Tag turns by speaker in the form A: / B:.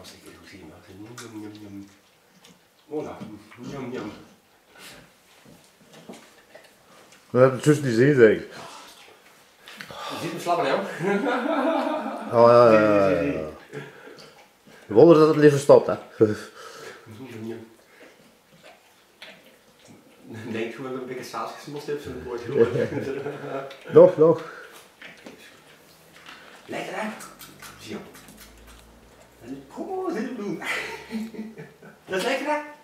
A: als ik het goed zie, maar njam, njam, njam. Oh nou, njam, njam.
B: We hebben het juist niet zien, zeg.
A: Je ziet me slappen, hè?
B: Oh ja. Wonder dat het liever stopt, hè.
A: Ik denk gewoon dat een beetje saus gesmost heb, zo'n broodje.
B: Nog.
A: Lekker, hè? Zie je. En kom maar, zit op doen. Dat is lekker, hè?